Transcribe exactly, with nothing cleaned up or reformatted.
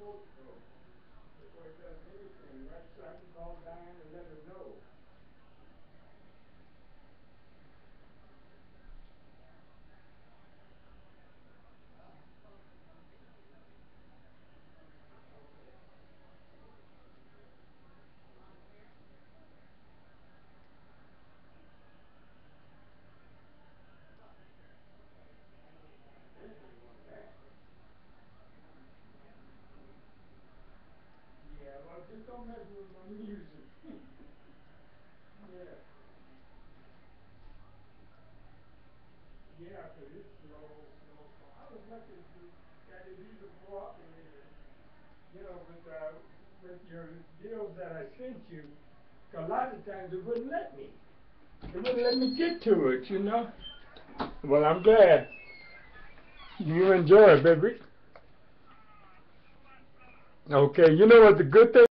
supposed to go before it does anything, right? So I can call Diane and let her know. Yeah, well, just don't mess with my music. Yeah. Yeah, 'cause it's slow, slow, slow. I was lucky to got it even cooperated, you know, with, uh, with your deals that I sent you. 'Cause a lot of times it wouldn't let me. It wouldn't let me get to it, you know. Well, I'm glad. You enjoy it, baby. Okay, you know what the good thing